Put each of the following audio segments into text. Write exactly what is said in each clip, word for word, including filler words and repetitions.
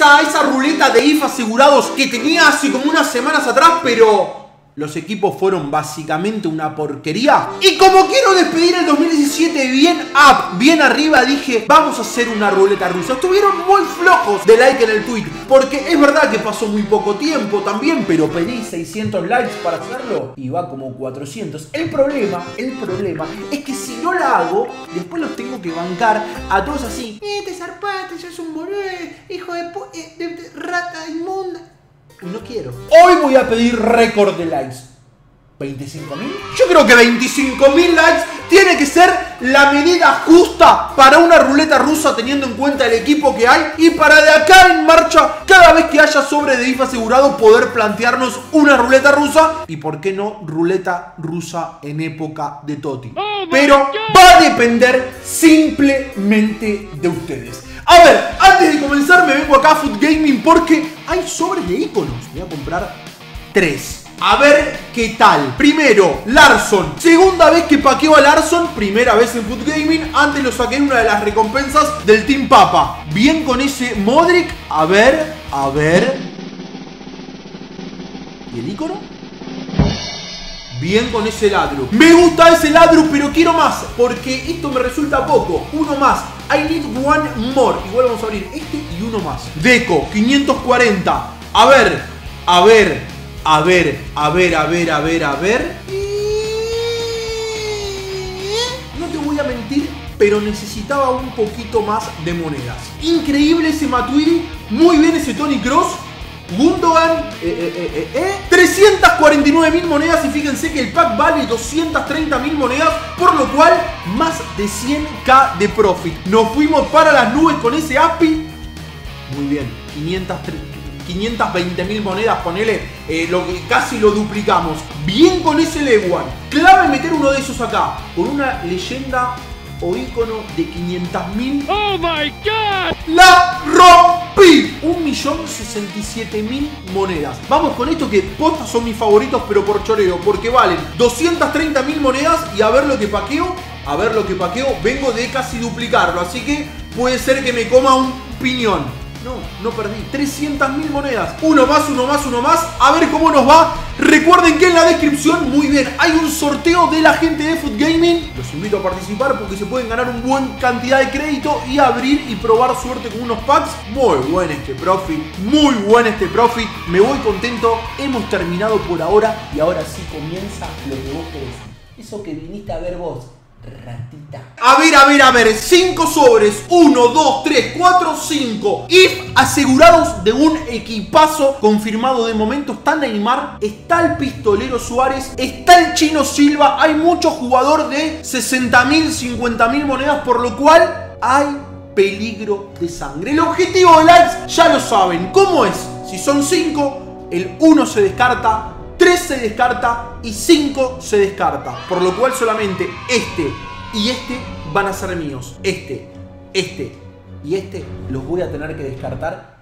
esa, esa ruleta de I F asegurados que tenía hace como unas semanas atrás, pero los equipos fueron básicamente una porquería. Y como quiero despedir el dos mil diecisiete bien up, bien arriba, dije, vamos a hacer una ruleta rusa. Estuvieron muy flojos de like en el tweet, porque es verdad que pasó muy poco tiempo también, pero pedí seiscientos likes para hacerlo y va como cuatrocientos. El problema, el problema es que si no la hago, después los tengo que bancar a todos así. Eh, te zarpaste, sos un boludo, hijo de, eh, de, de rata inmunda. Y no quiero. Hoy voy a pedir récord de likes. ¿veinticinco mil? Yo creo que veinticinco mil likes tiene que ser la medida justa para una ruleta rusa, teniendo en cuenta el equipo que hay. Y para de acá en marcha, cada vez que haya sobre de I F asegurado, poder plantearnos una ruleta rusa. Y por qué no, ruleta rusa en época de Totti. Oh, pero va a depender simplemente de ustedes. A ver, antes de comenzar me vengo acá a Foot Gaming porque hay sobres de iconos. Voy a comprar tres. A ver qué tal. Primero, Larsson. Segunda vez que paqueo a Larsson. Primera vez en Foot Gaming. Antes lo saqué en una de las recompensas del Team Papa. Bien con ese Modric. A ver, a ver. ¿Y el icono? Bien con ese ladro. Me gusta ese ladro, pero quiero más, porque esto me resulta poco. Uno más. I need one more. Igual vamos a abrir este y uno más. Deco, quinientos cuarenta. A ver, a ver, a ver, a ver, a ver, a ver, a ver. No te voy a mentir, pero necesitaba un poquito más de monedas. Increíble ese Matuidi. Muy bien ese Toni Kroos. Gundogan, eh, eh, eh, eh, trescientas cuarenta y nueve mil monedas y fíjense que el pack vale doscientas treinta mil monedas, por lo cual más de cien mil de profit. Nos fuimos para las nubes con ese A P I. Muy bien, quinientas veinte mil monedas, ponele, eh, lo que casi lo duplicamos. Bien con ese Leguan. Clave meter uno de esos acá, con una leyenda o icono de quinientas mil. ¡Oh my God! ¡La rompí! un millón sesenta y siete mil monedas. Vamos con esto que postas son mis favoritos, pero por choreo, porque valen doscientas treinta mil monedas y a ver lo que paqueo. A ver lo que paqueo. Vengo de casi duplicarlo, así que puede ser que me coma un piñón. No, no perdí. trescientas mil monedas. Uno más, uno más, uno más. A ver cómo nos va. Recuerden que en la descripción, muy bien, hay un sorteo de la gente de Foot Gaming. Los invito a participar porque se pueden ganar una buena cantidad de crédito y abrir y probar suerte con unos packs. Muy buen este profit. Muy buen este profit. Me voy contento. Hemos terminado por ahora y ahora sí comienza lo que vos querés. Eso que viniste a ver vos. Ratita. A ver, a ver, a ver. cinco sobres. uno, dos, tres, cuatro, cinco. I F asegurados de un equipazo confirmado de momento. Está Neymar. Está el pistolero Suárez. Está el Chino Silva. Hay mucho jugador de sesenta mil, cincuenta mil monedas. Por lo cual hay peligro de sangre. El objetivo de likes ya lo saben. ¿Cómo es? Si son cinco, el uno se descarta, tres se descarta y cinco se descarta. Por lo cual solamente este y este van a ser míos. Este, este y este los voy a tener que descartar.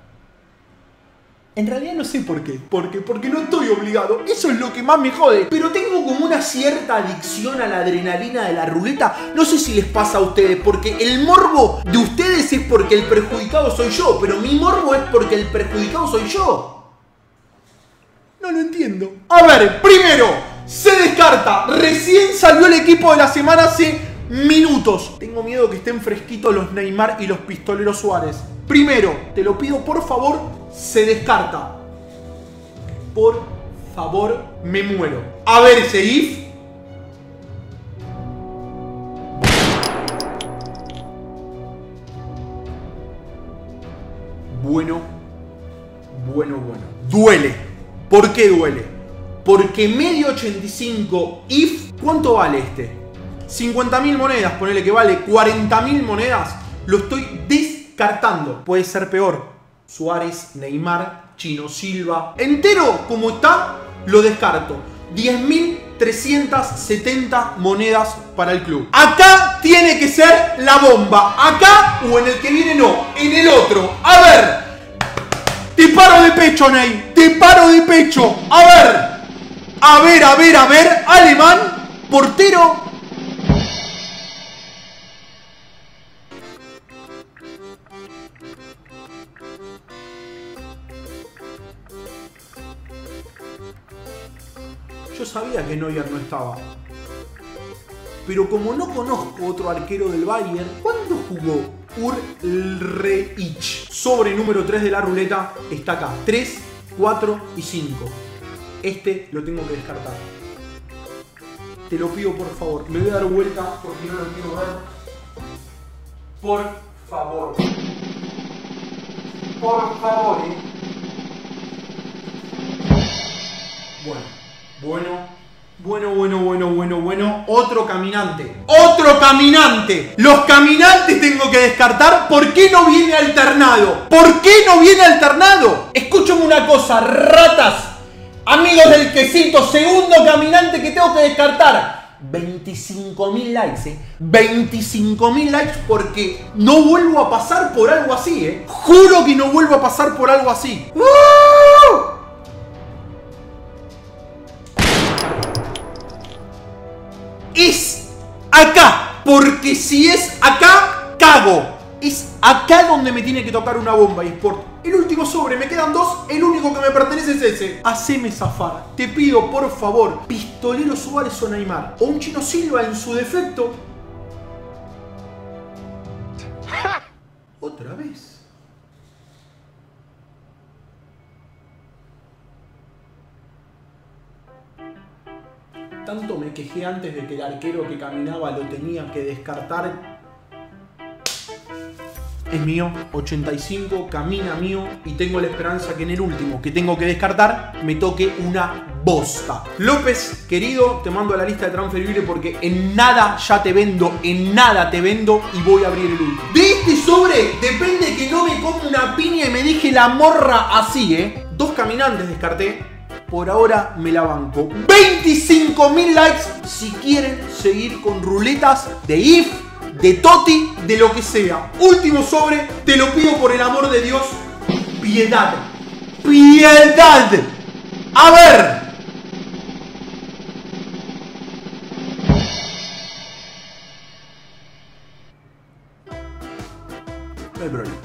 En realidad no sé por qué. ¿Por qué? Porque no estoy obligado. Eso es lo que más me jode. Pero tengo como una cierta adicción a la adrenalina de la ruleta. No sé si les pasa a ustedes, porque el morbo de ustedes es porque el perjudicado soy yo. Pero mi morbo es porque el perjudicado soy yo. No lo entiendo. A ver, primero, se descarta. Recién salió el equipo de la semana hace minutos. Tengo miedo que estén fresquitos los Neymar y los pistoleros Suárez. Primero, te lo pido por favor, se descarta. Por favor, me muero. A ver ese I F. Bueno, bueno, bueno. Duele. ¿Por qué duele? Porque medio ochenta y cinco I F, ¿cuánto vale este? cincuenta mil monedas, ponele que vale cuarenta mil monedas. Lo estoy descartando. Puede ser peor. Suárez, Neymar, Chino Silva. Entero como está, lo descarto. diez mil trescientas setenta monedas para el club. Acá tiene que ser la bomba. Acá o en el que viene no. En el otro. A ver. Te paro de pecho, Ney. Te paro de pecho. A ver. A ver, a ver, a ver. Alemán. Portero. Yo sabía que Neuer no estaba. Pero como no conozco otro arquero del Bayern, ¿cuándo jugó Ulreich? Sobre número tres de la ruleta está acá. tres, cuatro y cinco. Este lo tengo que descartar. Te lo pido por favor. Me voy a dar vuelta porque no lo quiero ver. Por favor. Por favor, eh. Bueno, bueno. Bueno, bueno, bueno, bueno, bueno. Otro caminante. ¡Otro caminante! Los caminantes tengo que descartar. ¿Por qué no viene alternado? ¿Por qué no viene alternado? Escúchame una cosa, ratas. Amigos del quesito, segundo caminante que tengo que descartar. veinticinco mil likes, eh. veinticinco mil likes porque no vuelvo a pasar por algo así, eh. Juro que no vuelvo a pasar por algo así. ¡Uh! Es acá, porque si es acá, cago. Es acá donde me tiene que tocar una bomba, eSport. El último sobre, me quedan dos, el único que me pertenece es ese. Haceme zafar, te pido por favor, Pistolero Suárez o Neymar, o un Chino Silva en su defecto. Otra vez. Tanto me quejé antes de que el arquero que caminaba lo tenía que descartar. Es mío, ochenta y cinco, camina mío y tengo la esperanza que en el último que tengo que descartar me toque una bosta. López, querido, te mando a la lista de transfer libre porque en nada ya te vendo, en nada te vendo y voy a abrir el último. De este sobre depende que no me coma una piña y me deje la morra así, ¿eh? Dos caminantes descarté. Por ahora me la banco. veinticinco mil likes si quieren seguir con ruletas de I F, de Toti, de lo que sea. Último sobre, te lo pido por el amor de Dios. Piedad. Piedad. A ver. No hay problema.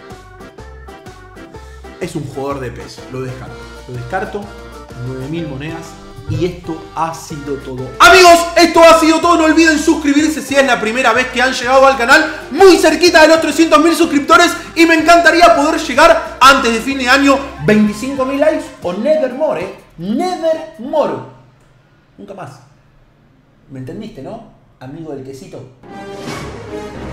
Es un jugador de peso. Lo descarto. Lo descarto. nueve mil monedas. Y esto ha sido todo. Amigos, esto ha sido todo. No olviden suscribirse si es la primera vez que han llegado al canal. Muy cerquita de los trescientos mil suscriptores. Y me encantaría poder llegar antes de fin de año veinticinco mil likes o nevermore, ¿eh? Nevermore. Nunca más. ¿Me entendiste, no? Amigo del quesito.